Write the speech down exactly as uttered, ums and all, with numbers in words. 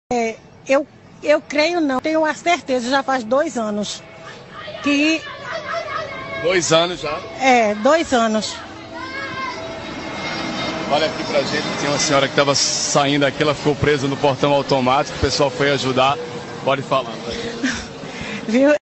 É, eu, eu creio não, tenho a certeza, já faz dois anos que... Dois anos já? É, dois anos. Olha aqui pra gente, tinha uma senhora que estava saindo aqui, ela ficou presa no portão automático, o pessoal foi ajudar, pode falar. Viu?